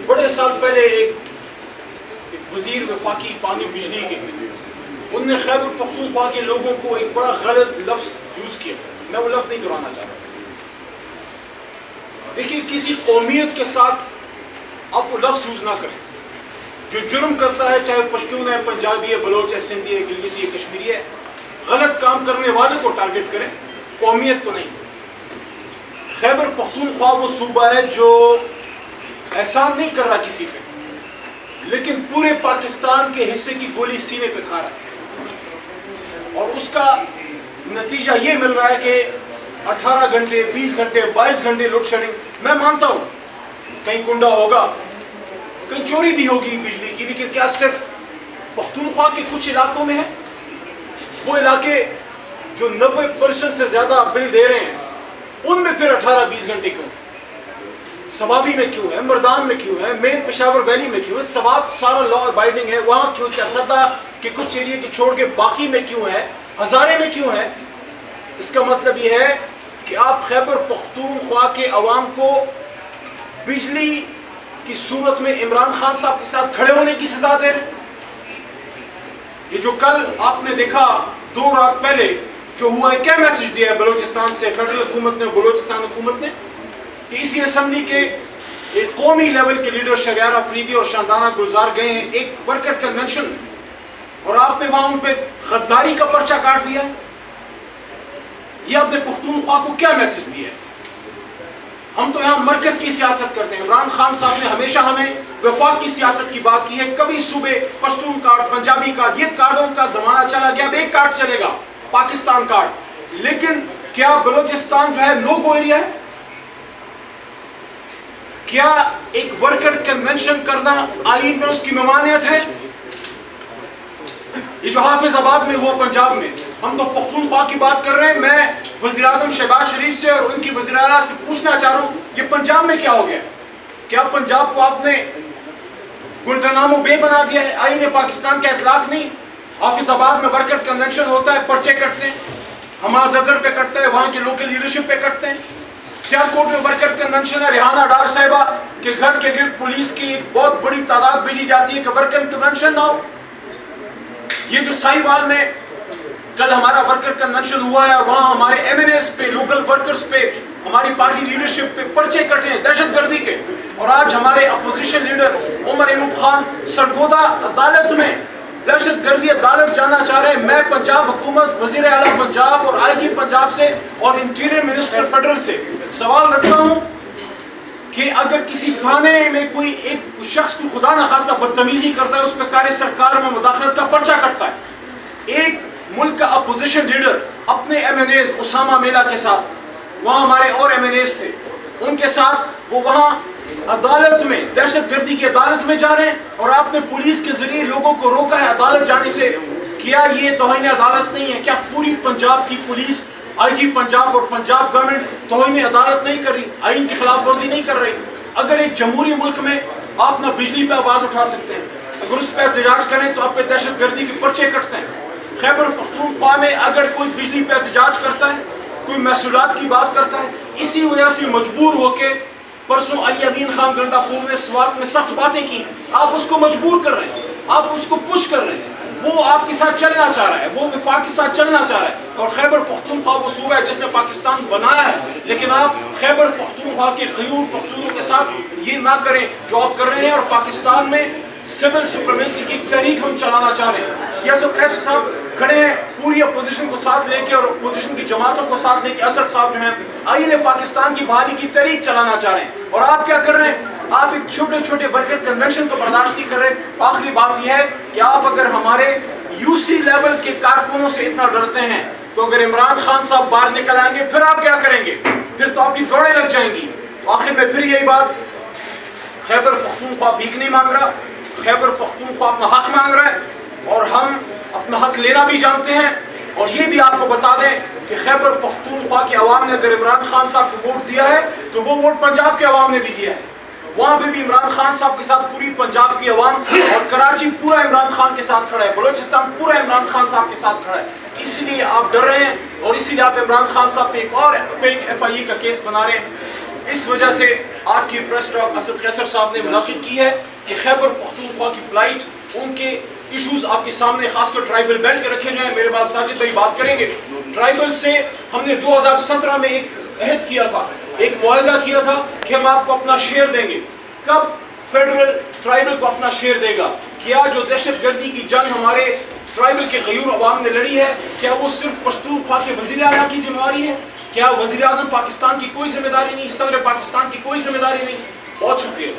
بڑے سال پہلے ایک وزیر وفاقی پانی بجلی کے، ان نے خیبر پختونخوا کے لوگوں کو ایک بڑا غلط لفظ یوز کیا، میں وہ لفظ نہیں دہرانا چاہتا۔ دیکھیے کسی قومیت کے ساتھ آپ وہ لفظ یوز نہ کریں۔ جو جرم کرتا ہے چاہے پشتون ہے، پنجابی ہے، بلوچ ہے، سندھی ہے، گلگتی ہے، کشمیری ہے، غلط کام کرنے والے کو ٹارگٹ کریں، قومیت کو نہیں۔ خیبر پختونخوا وہ صوبہ ہے جو احسان نہیں کر رہا کسی پہ، لیکن پورے پاکستان کے حصے کی گولی سینے پہ کھا رہا ہے، اور اس کا نتیجہ یہ مل رہا ہے کہ 18 گھنٹے 20 گھنٹے 22 گھنٹے لوڈ شیڈنگ۔ میں مانتا ہوں کہیں کنڈا ہوگا، کہیں چوری بھی ہوگی بجلی کی، لیکن کیا صرف پختونخوا کے کچھ علاقوں میں ہے؟ وہ علاقے جو 90% سے زیادہ بل دے رہے ہیں ان میں پھر 18-20 گھنٹے کیوں؟ سوابی میں کیوں ہے، مردان میں کیوں ہے، مین پشاور ویلی میں کیوں ہے؟ سواب سارا لا ابائڈنگ ہے، وہاں کیوں؟ چرسدہ کے کچھ ایریے کے چھوڑ کے باقی میں کیوں ہے؟ ہزارے میں کیوں ہے؟ اس کا مطلب یہ ہے کہ آپ خیبر پختونخوا کے عوام کو بجلی کی صورت میں عمران خان صاحب کے ساتھ کھڑے ہونے کی سزا دے رہے ہیں۔ یہ جو کل آپ نے دیکھا 2 رات پہلے جو ہوا ہے، کیا میسج دیا ہے بلوچستان سے فیڈرل حکومت نے، بلوچستان حکومت نے، کہ اسی اسمبلی کے ایک قومی لیول کے لیڈر شریار افریدی اور شاندانہ گلزار گئے ہیں ایک ورکر کنونشن، اور آپ نے وہاں ان پہ غداری کا پرچہ کاٹ دیا۔ یہ آپ نے پختونخوا کو کیا میسج دیا ہے؟ ہم تو یہاں مرکز کی سیاست کرتے ہیں۔ عمران خان صاحب نے ہمیشہ ہمیں وفاق کی سیاست کی بات کی ہے، کبھی صوبے پشتون کارڈ، پنجابی کارڈ، یہ کارڈوں کا زمانہ چلا گیا، اب ایک کارڈ چلے گا، پاکستان کارڈ۔ لیکن کیا بلوچستان جو ہے نو گو ایریا ہے؟ کیا ایک ورکر کنونشن کرنا آئین میں اس کی ممانعت ہے؟ یہ جو حافظ آباد میں ہوا پنجاب میں، ہم تو پختونخوا کی بات کر رہے ہیں۔ میں وزیر اعظم شہباز شریف سے اور ان کی وزیر اعلیٰ سے پوچھنا چاہ رہا ہوں، یہ پنجاب میں کیا ہو گیا؟ کیا پنجاب کو آپ نے گنٹانامو بے بنا دیا ہے؟ آئین پاکستان کا اطلاق نہیں؟ حافظ آباد میں ورکر کنونشن ہوتا ہے، پرچے کٹتے ہیں، ہمارا زدر پہ کٹتا ہے، وہاں کی لوکل لیڈرشپ پہ کٹتے ہیں۔ سیالکوٹ میں ورکر کنونشن ہے، ریحانہ ڈار صاحبہ کے گھر کے گرد پولیس کی ایک بہت بڑی تعداد بھیجی جاتی ہے کہ ورکر کنونشن نہ ہو۔ یہ جو سائیوال میں کل ہمارا ورکر کنونشن ہوا ہے، وہاں ہمارے ایم این ایز پہ، لوکل ورکرز پہ، ہماری پارٹی لیڈرشپ پہ پرچے کٹے ہیں دہشت گردی کے، اور آج ہمارے اپوزیشن لیڈر عمر ایوب خان سرگودا عدالت میں دہشت گردی عدالت جانا چاہ رہے ہیں۔ میں پنجاب حکومت، وزیر اعلیٰ پنجاب اور آئی جی پنجاب سے اور انٹیریئر منسٹر فیڈرل سے سوال رکھتا ہوں کہ اگر کسی تھانے میں کوئی ایک شخص کو خدا نخواستہ بدتمیزی کرتا ہے، اس پہ کار سرکار میں مداخلت کا پرچہ کٹتا ہے، ایک ملک کا اپوزیشن لیڈر اپنے ایم این ایز اسامہ میلا کے ساتھ، وہاں ہمارے اور ایم این ایز تھے، ان کے ساتھ وہ وہاں عدالت میں، دہشت گردی کی عدالت میں جا رہے ہیں، اور آپ نے پولیس کے ذریعے لوگوں کو روکا ہے عدالت جانے سے۔ کیا یہ توہین عدالت نہیں ہے؟ کیا پوری پنجاب کی پولیس، آئی جی پنجاب اور پنجاب گورنمنٹ توہین عدالت نہیں کر رہی، آئین کی خلاف ورزی نہیں کر رہی؟ اگر ایک جمہوری ملک میں آپ نہ بجلی پہ آواز اٹھا سکتے ہیں، اگر اس پہ احتجاج کریں تو آپ پہ دہشت گردی کے پرچے کٹتے ہیں۔ خیبر پختونخوا میں اگر کوئی بجلی پہ احتجاج کرتا ہے، کوئی محصولات کی بات کرتا ہے، اسی وجہ سے مجبور ہو کے پرسوں علی امین خان گنڈا پور نے سوات میں سخت باتیں کی، آپ اس کو مجبور کر رہے ہیں، آپ اس کو پش کر رہے ہیں، وہ آپ کے ساتھ چلنا چاہ رہا ہے، وہ وفاق کے ساتھ چلنا چاہ رہا ہے۔ اور خیبر پختونخوا وہ صوبہ ہے جس نے پاکستان بنایا ہے، لیکن آپ خیبر پختونخوا کے غیور پختونوں کے ساتھ یہ نہ کریں جو آپ کر رہے ہیں، اور پاکستان میں سول سپریمیسی کی تحریک ہم چلانا چاہ رہے ہیں۔ یہ اسد قیصر صاحب کھڑے ہیں پوری اپوزیشن کو ساتھ لے کے اور اپوزیشن کی جماعتوں کو ساتھ لے کے، اسد صاحب جو ہیں آئین پاکستان کی بحالی کی تحریک چلانا چاہ رہے ہیں، اور آپ کیا کر رہے ہیں؟ آپ ایک چھوٹے چھوٹے ورکر کنونشن کو برداشت نہیں کر رہے۔ آخری بات یہ ہے کہ آپ اگر ہمارے یو سی لیول کے کارکنوں سے اتنا ڈرتے ہیں تو اگر عمران خان صاحب باہر نکل آئیں گے پھر آپ کیا کریں گے؟ پھر تو آپ کی دوڑیں لگ جائیں گی۔ آخر میں پھر یہی بات، خیبر پختونخوا بھیک نہیں مانگ رہا، خیبر پختونخوا اپنا حق مانگ رہا ہے، اور ہم اپنا حق لینا بھی جانتے ہیں۔ اور یہ بھی آپ کو بتا دیں کہ خیبر پختونخوا کے عوام نے اگر عمران خان صاحب کو ووٹ دیا ہے تو وہ ووٹ پنجاب کے عوام نے بھی دیا ہے، وہاں پہ بھی عمران خان صاحب کے ساتھ پوری پنجاب کی عوام، اور کراچی پورا عمران خان کے ساتھ کھڑا ہے، بلوچستان پورا عمران خان صاحب کے ساتھ کھڑا ہے۔ اس لیے آپ ڈر رہے ہیں، اور اسی لیے آپ عمران خان صاحب پہ ایک اور فیک ایف آئی اے کا کیس بنا رہے ہیں۔ اس وجہ سے آج کی پریس ٹاک اسد قیصر صاحب نے منعقد کی ہے کہ خیبر پختونخوا کی پلائٹ، ان کے ایشوز آپ کے سامنے خاص کر ٹرائبل بیلٹ کے رکھے جائیں. میرے پاس ساجد بھائی بات کریں گے. ٹرائبل سے ہم نے 2017 میں ایک عہد کیا تھا، ایک معاہدہ کیا تھا کہ ہم آپ کو اپنا شیئر دیں گے. کب فیڈرل ٹرائبل کو اپنا شیئر دے گا؟ کیا جو دہشت گردی کی جنگ ہمارے ٹرائبل کے غیور عوام نے لڑی ہے، کیا وہ صرف پختونخوا کے وزیر اعلیٰ کی ذمہ داری ہے؟ کیا وزیر اعظم پاکستان کی کوئی ذمہ داری نہیں؟ صدر پاکستان کی کوئی ذمہ داری نہیں؟ بہت شکریہ.